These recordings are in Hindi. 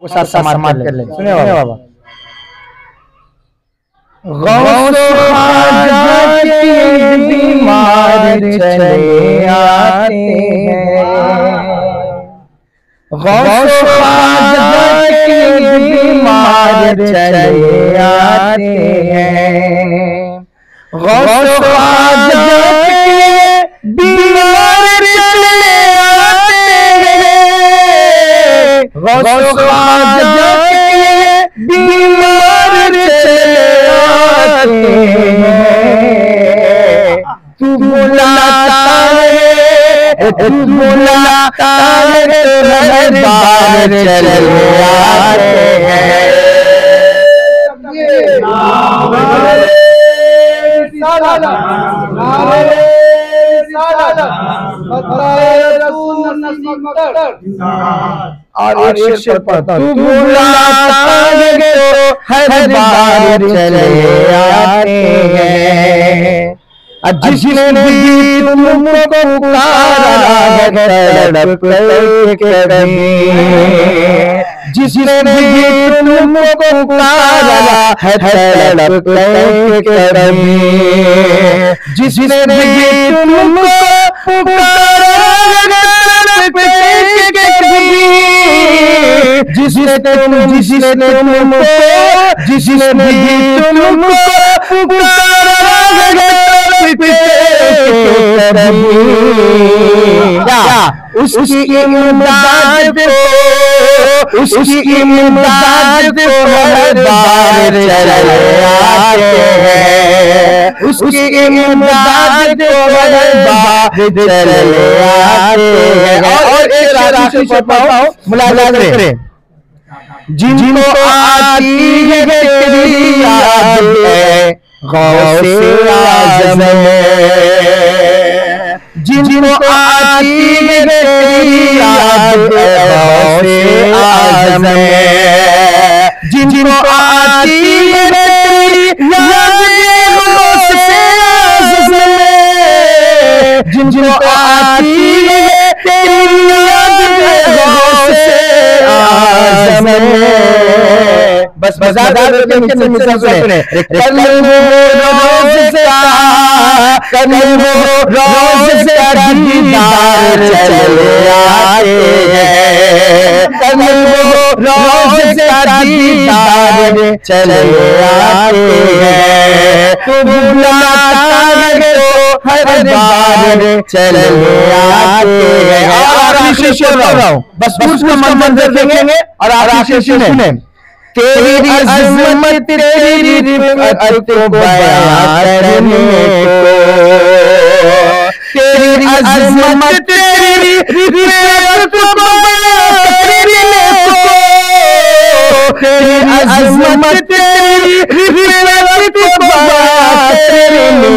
वो साथ समाप्त कर ले। सुनिए बाबा। गौस ख्वाजा के बीमार चले आते हैं, गौस ख्वाजा के बीमार चले आते हैं, गौस ख्वाजा के बीमार चले आते हैं, गौस ख्वाजा के बीमार चले आते हैं। तू बुलाता है, तू बुलाता है, हर बार चले आते हैं। और एक शेर पढ़ता हूं। तू बुलाता है तो हर बार चले आते हैं, जिसने भी तुमको पुकारा है तड़प के कभी, जिसने भी तुमको पुकारा है तड़प के कभी, जिसने भी तुमको पुकारा है तड़प के कभी, जिसने तुमको पुकारा है उसकी इमदाद को, उसकी इमदाद को हर बार चले आते हैं, उसकी इमदाद को हर बार चले आते हैं। और एक राशि बताओ मुलाकात करें। जिनको आती है तेरी याद गौसे आज़म में, जिनको आती है तेरी याद गौसे आज़म में, जिनको आती है तेरी याद गौसे आज़म में, जिनको आती है तेरी याद गौसे आज़म में। बस मजाक सुने। कल वो रोज का दीदार चले आए हैं, कल वो रोज का दीदार चले आए हैं। तू बुलाता है तो हर बार चले आते हैं। और आखिरी शेर बोल रहा हूँ, बस उसका मंजर देखेंगे और आखिरी शेर सुने। तेरी अज़मत तेरी रिफ़अत को बयां करने को, तेरी अज़मत तेरी रिफ़अत को बयां करने को, तेरी अज़मत तेरी रिफ़अत को बयां करने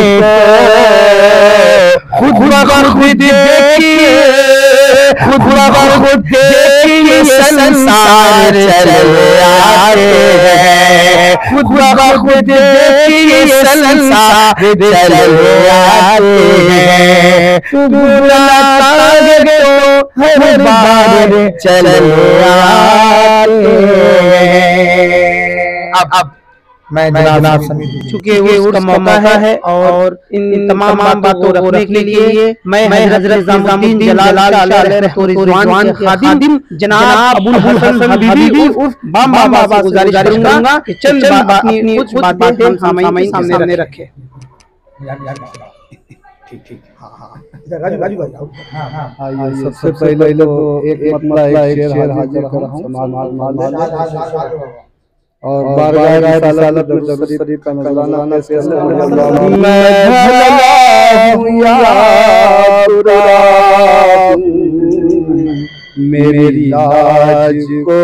को। खुद ब खुद देखिए, खुद ब खुद देखिए संसार चले आए हैं, खुद ब खुद देखिए संसार चले आए हैं। तू बुलाता है तो हर बार चले आते हैं। अब मैं जनाब चूंकि वो उसका मौका है और इन तमाम बातों को रखने के लिए मैं हजरत निज़ामुद्दीन जलाल रिज़वान के खादिम जनाब अबुल हसन हबीबी उर्फ बाम बाबा से गुजारिश करूंगा कि चंद अपनी कुछ बातें हम सामने रखें। ठीक राजू भाई सबसे पहले तो एक शेर हाजिर कर रहा हूं और बारगाह रिसालत दरबार शरीफ का नजराना पेश करने मैं भला हूं या बुरा, मेरी लाज को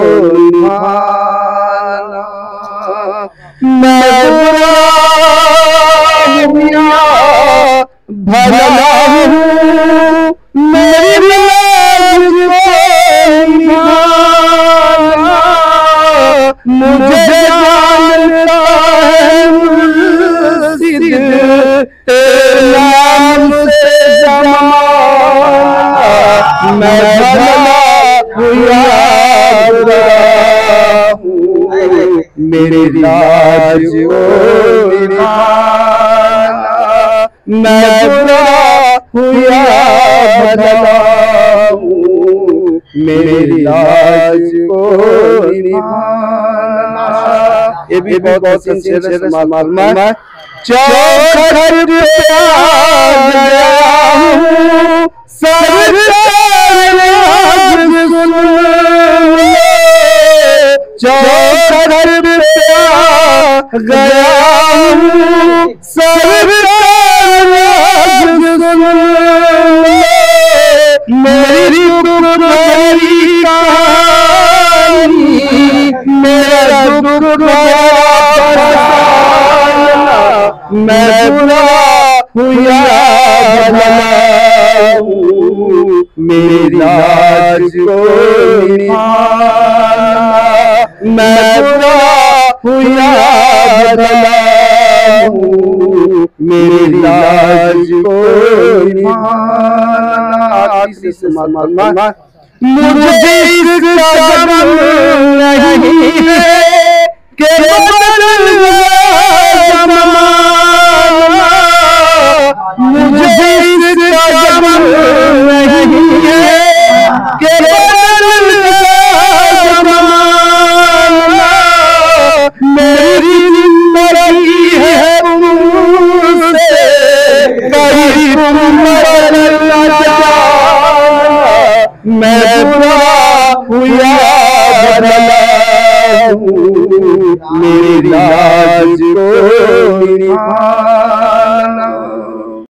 माना, मैं बुरा हूं या भला हूं, मेरी लाज को माना, मुझे जानता है मुर्शिद तेरे नाम से जमाना, मैं भला हूँ या बुरा हूँ, मेरी लाज को निभाना। मैं बुरा हूँ या भला हूँ, मेरी लाज को निभाना। ये भी बहुत सिंसियर मालूम है। चौखट पे आ गया हूँ, सरकार आज सुन लो। चौखट पे आ गया हूँ, सरकार आज सुन लो। मेरी तुम्हारी कहानी, मेरा दुख मैं बुरा हूँ या भला हूँ, मेरी लाज को निभाना। मैं बुरा हूँ या भला हूँ, मेरी लाज को निभाना। से मालूम मुझे इसका गम नहीं है कि बदल मुझे इसका गम नहीं है कि बदल ज़माना। मेरी जिंदगी है तुमसे, कहीं तुम बदल न जाना। मैं बुरा हूँ या भला हूँ, मेरी लाज को निभाना।